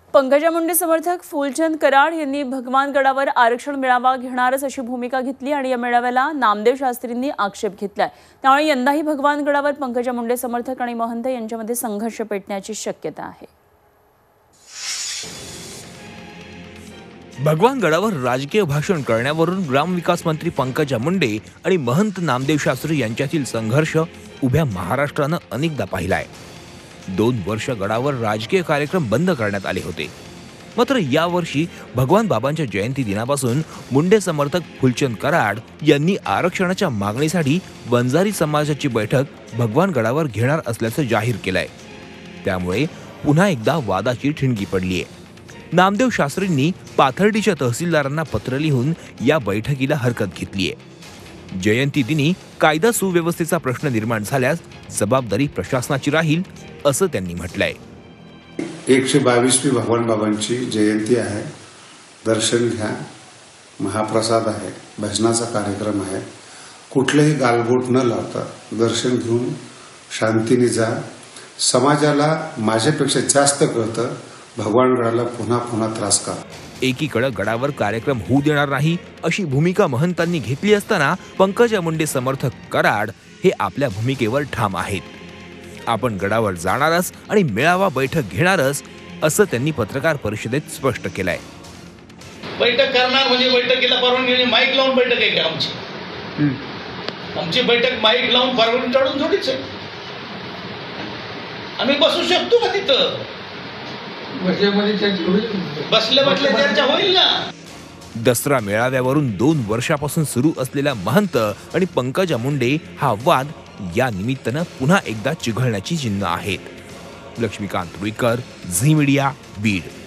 पंकजा मुंडे समर्थक फुलचंद कराड यांनी भगवान गडावर आरक्षण मेळावा घेणारच अशी भूमिका घेतली आणि या मेळाव्याला नामदेव शास्त्रींनी आक्षेप घेतलाय। त्यामुळे यंदाही भगवान गडावर पंकजा मुंडे समर्थक आणि महंत यांच्यामध्ये संघर्ष पेटण्याची शक्यता आहे। भगवान गडावर राजकीय भाषण करण्यावरून ग्रामविकास मंत्री पंकजा मुंडे आणि महंत नामदेव शास्त्री यांच्यातील संघर्ष उभ्या महाराष्ट्रानं अनेकदा पाहिलाय। 2 वर्ष गडावर राजकीय कार्यक्रम बंद करण्यात आले होते। मात्र यावर्षी भगवान बाबांच्या जयंती दिनापासून मुंडे समर्थक फुलचंद कराड यांनी आरक्षणाच्या मागणीसाठी वंजारी समाजाची बैठक भगवान गडावर घेणार असल्याचं जाहीर केलंय। त्यामुळे पुन्हा एकदा वादाची ठिणगी पडलीय। नामदेव शास्त्रींनी पाथर्डीच्या तहसीलदारांना पत्र लिहून या बैठकीला हरकत घेतलीय। जयंती दिनी कायदा सुव्यवस्थेचा प्रश्न निर्माण झाल्यास जबाबदारी प्रशासनाची राहील असं त्यांनी म्हटलंय। 122वी भगवान बाबांची जयंती आहे। दर्शन घ्या, महाप्रसाद आहे, भजनाचा कार्यक्रम आहे। कुठलेही गालबोट न लावता दर्शन घेऊन शांतीने जा। समाजाला माझ्यापेक्षा जास्त कळतं भगवान गडाला पुन्हा पुन्हा त्रास का। एकीकडे गडावर कार्यक्रम होऊ देणार नाही अशी भूमिका महंतांनी घेतली असताना पंकजा मुंडे समर्थक कराड हे आपल्या भूमिकेवर ठाम आहेत। आपण गडावर जाणारच आणि मेळावा बैठक घेणारच असं त्यांनी पत्रकार परिषदेत स्पष्ट केलंय। बैठक करणार म्हणजे बैठकीला परवानगी माईक लावून बैठक आहे का आमची बैठक माईक लावून परवानगी काढून थोडीच आहे। आम्ही बसू शकतो का तिथं? बसले चर्चा होईल ना। दसरा मेळाव्यावरून 2 वर्षापासून सुरू असलेला महंत आणि पंकजा मुंडे हा वाद या निमित्तानं पुन्हा एकदा चिघळण्याची चिन्ह आहेत। लक्ष्मीकांत रुईकर, झी मीडिया, बीड।